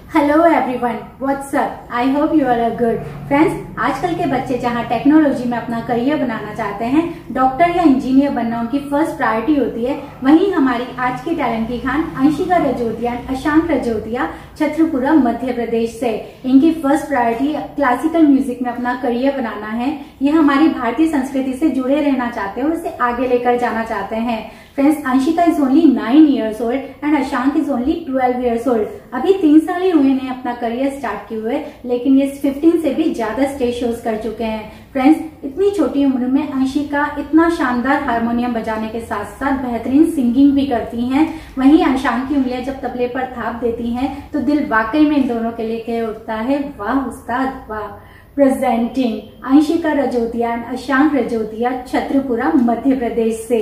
Hello everyone, what's up. I hope you are good. Friends, आजकल के बच्चे जहां टेक्नोलॉजी में अपना करियर बनाना चाहते हैं, डॉक्टर या इंजीनियर बनना उनकी फर्स्ट प्रायोरिटी होती है, वहीं हमारी आज की टैलेंट की खान अंशिका रजौतिया, अशांक रजौतिया, छत्रपुरा मध्य प्रदेश से। इनकी फर्स्ट प्रायोरिटी क्लासिकल म्यूजिक में अपना करियर बनाना है। ये हमारी भारतीय संस्कृति से जुड़े रहना चाहते हैं और इसे आगे लेकर जाना चाहते हैं। Friends, Anshika is only 9 years old and Ashank is only 12 years old। अभी 3 साल ही हुए इन्हें अपना करियर स्टार्ट किए हुए, लेकिन ये 15 से भी ज्यादा स्टेज शोज कर चुके हैं। फ्रेंड्स, इतनी छोटी उम्र में अंशिका इतना शानदार हारमोनियम बजाने के साथ साथ बेहतरीन सिंगिंग भी करती हैं। वहीं अशांक की उंगलियां जब तबले पर थाप देती हैं तो दिल वाकई में इन दोनों के लिए कह उठता है, वाह उस्ताद वाह। प्रेजेंटिंग अंशिका रजौतिया एंड अशांक रजौतिया, छत्रपुरा मध्य प्रदेश से।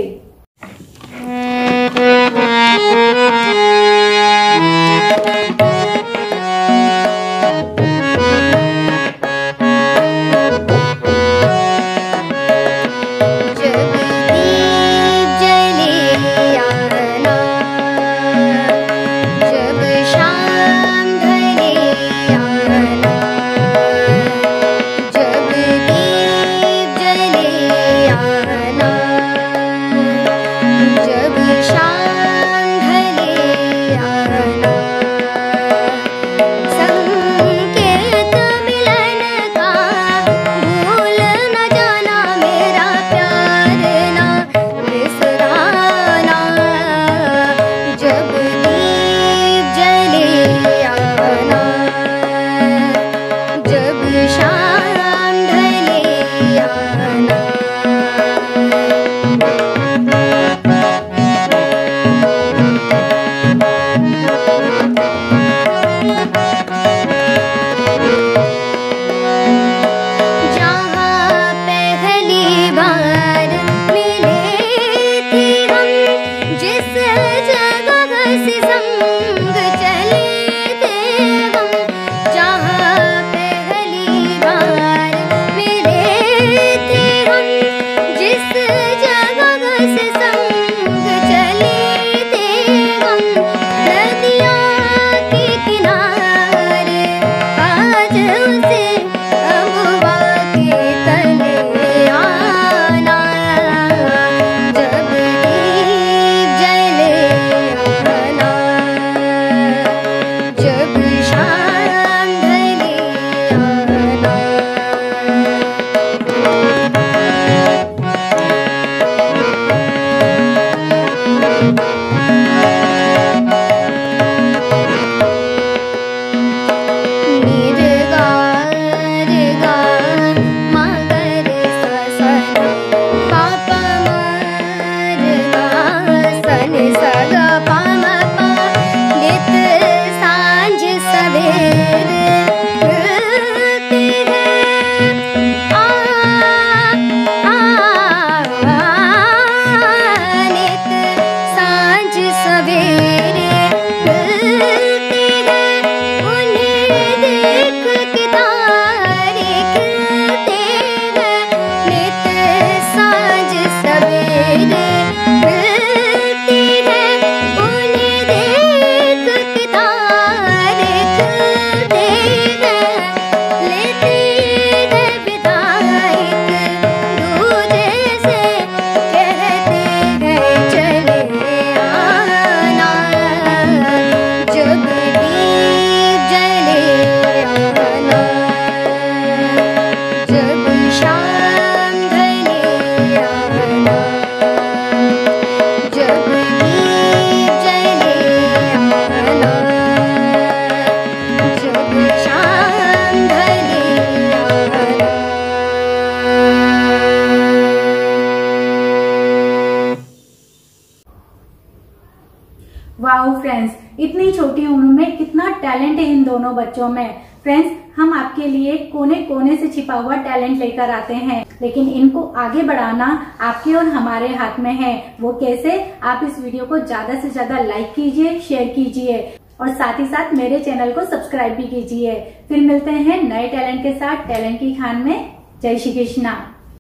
वाओ फ्रेंड्स, इतनी छोटी उम्र में कितना टैलेंट है इन दोनों बच्चों में। फ्रेंड्स, हम आपके लिए कोने कोने से छिपा हुआ टैलेंट लेकर आते हैं, लेकिन इनको आगे बढ़ाना आपके और हमारे हाथ में है। वो कैसे? आप इस वीडियो को ज्यादा से ज्यादा लाइक कीजिए, शेयर कीजिए और साथ ही साथ मेरे चैनल को सब्सक्राइब भी कीजिए। फिर मिलते हैं नए टैलेंट के साथ टैलेंट की खान में। जय श्री कृष्णा।